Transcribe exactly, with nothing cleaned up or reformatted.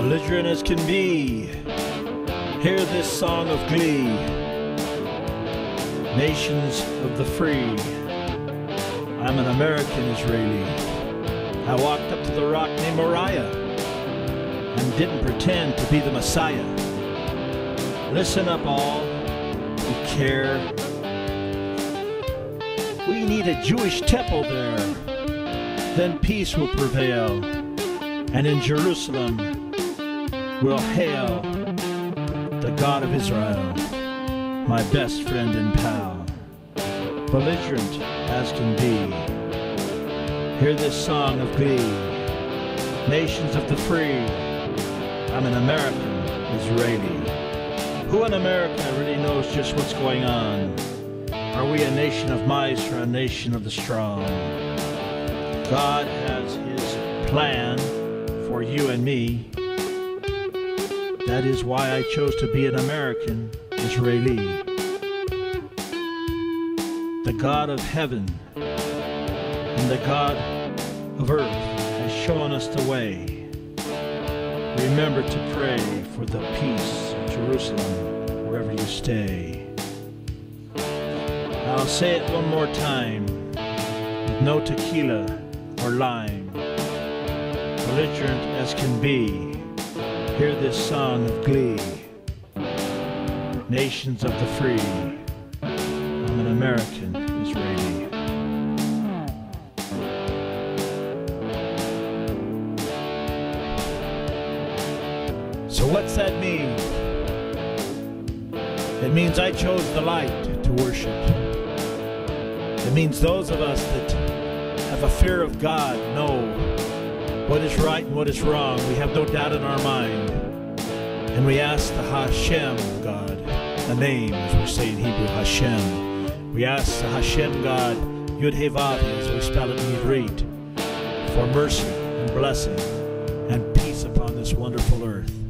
Belligerent as can be, hear this song of glee. Nations of the free, I'm an American Israeli. I walked up to the rock named Moriah and didn't pretend to be the Messiah. Listen up all who care. We need a Jewish temple there, then peace will prevail, and in Jerusalem will hail the God of Israel, my best friend and pal. Belligerent as can be, hear this song of glee. Nations of the free, I'm an American Israeli. Who in America really knows just what's going on? Are we a nation of mice or a nation of the strong? God has his plan for you and me. That is why I chose to be an American Israeli. The God of heaven and the God of earth has shown us the way. Remember to pray for the peace of Jerusalem wherever you stay. I'll say it one more time, with no tequila or lime. Belligerent as can be, hear this song of glee. Nations of the free, I'm an American Israeli. So what's that mean? It means I chose the light to worship. It means those of us that have a fear of God know what is right and what is wrong. We have no doubt in our mind. And we ask the Hashem God, the name, as we say in Hebrew, Hashem. We ask the Hashem God, Yud He Vav He, as we spell it in Ivrit, for mercy and blessing and peace upon this wonderful earth.